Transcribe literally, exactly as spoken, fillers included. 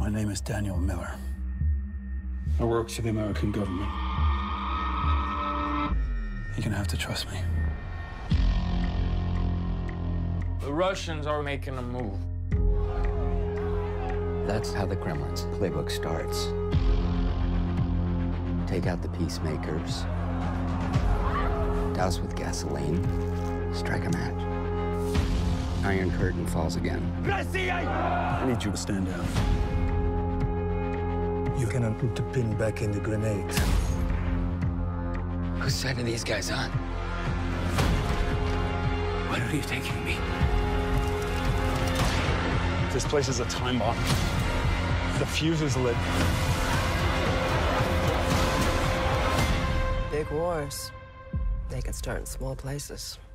My name is Daniel Miller. I work for the American government. You're gonna have to trust me. The Russians are making a move. That's how the Kremlin's playbook starts. Take out the peacemakers, douse with gasoline, strike a match. Iron Curtain falls again. I need you to stand down. You cannot put the pin back in the grenade. Whose side are these guys on? Where are you taking me? This place is a time bomb. The fuse is lit. Big wars, they can start in small places.